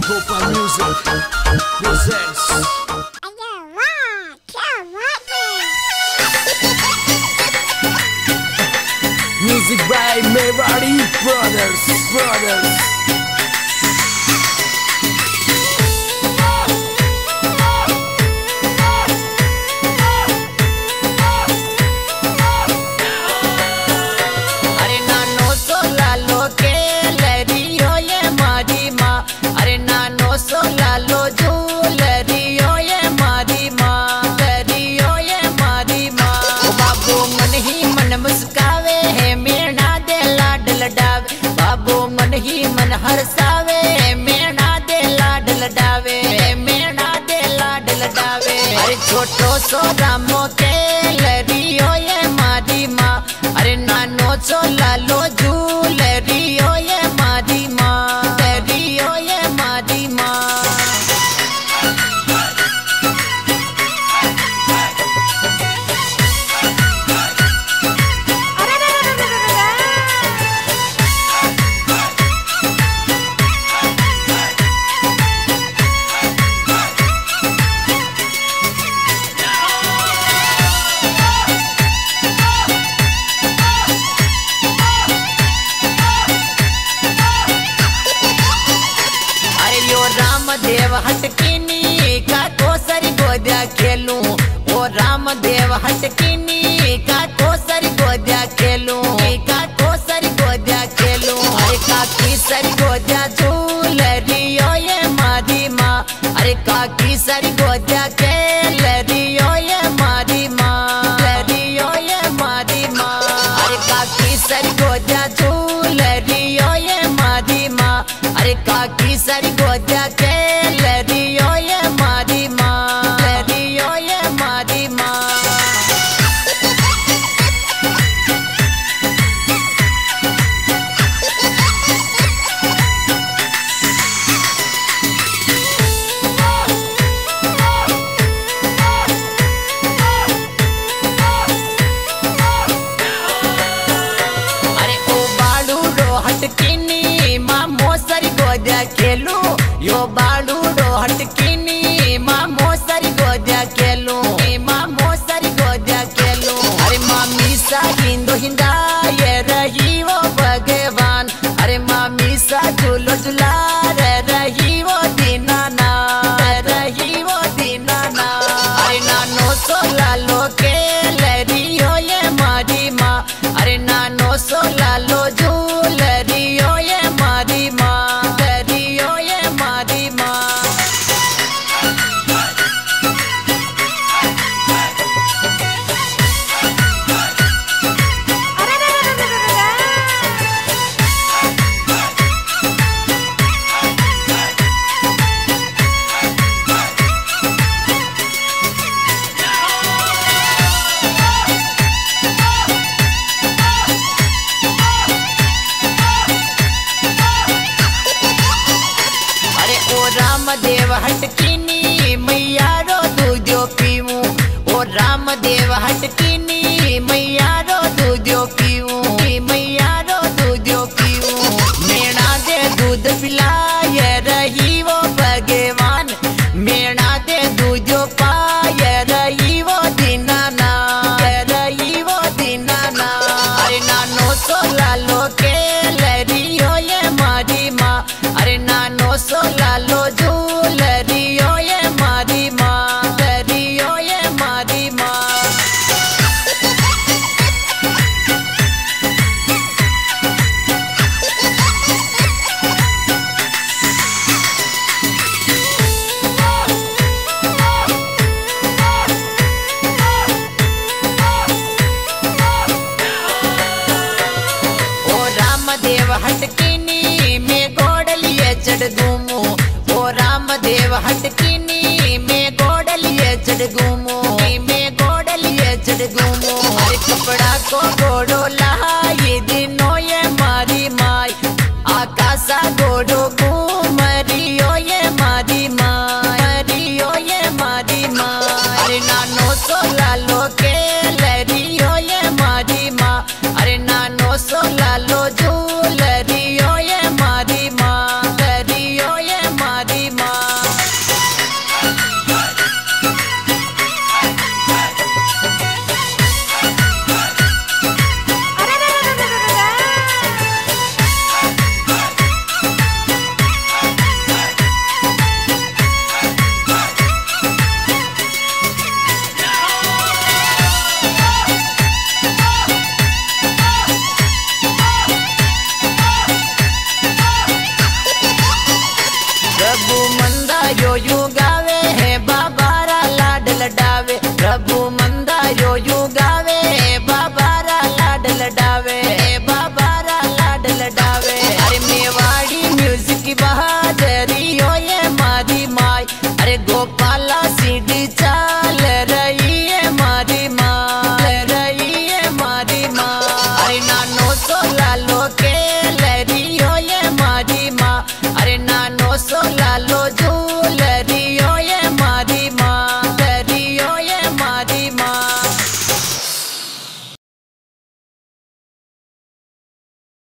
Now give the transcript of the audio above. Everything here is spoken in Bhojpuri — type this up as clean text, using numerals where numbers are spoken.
Gopa Music presents music by Mewari Brothers. मुस्कावे है मेरा दे लाड लडावे बाबू मन ही मन हरसावे मेरा दे लाड लडावे मेरा दे लाड लडावे अरे छोटो सो रामो के लरियो ये मारी माँ अरे नानो सो लालो झूलरियो ये मारी माँ लरियो ये मारी माँ रामदेव हटकिनी का कोसरी गोदिया खेलूं ओ रामदेव हटकिनी का कोसरी गोदिया खेलूं का कोसरी गोदिया खेलूं अरे काकी सरी गोदिया झूलरियो ये मारी माँ अरे काकी सरी गोदिया खेलरियो ये मारी माँ लरियो ये मारी माँ अरे काकी सरी गोदिया झूलरियो ये मारी माँ अरे काकी सरी गोदिया लरियो ये मारी माँ लरियो ये मारी माँ अरे ओ बालू रो हटकिनी माँ मोसरी गोदिया खेलूं यो बालू रो हटकिनी माँ मोसरी गोदिया खेलूं माँ मोसरी गोदिया खेलूं अरे मामी सा हिंदू हिंदा ये रही वो भगवान अरे मामी सा झूलो झूला रही वो दीनाना रही वो दीनाना अरे नानो सो लालो के लरियो ये मारी माँ अरे नानो सो लालो झूलरियो ये मारी माँ लरियो ये मारी माँ रामदेव हटकिनी मैया रो दूधो पीऊं ओ रामदेव हटकिनी मैया रो दूधो पीऊं मैया रो दूधो पीऊं मेरा दे दूध पिलाए रही वो भगवान मेरा दे दूधो पाए रही वो दीनाना रही वो दीनाना अरे नानो सो लालो के लरियो ये मारी माँ अरे नानो सो लालो झूलरियो ये मारी माँ लरियो ये मारी माँ ओ रामदेव हटकिनी में गोड़लिए चढ़ घूमू ओ रामदेव हटकिनी में गोड़लिए चढ़ घूमू में गोड़लिए चढ़ घूमू अरे कपड़ा को गोड़ो लहाई दिनों ये मारी माई आकाशा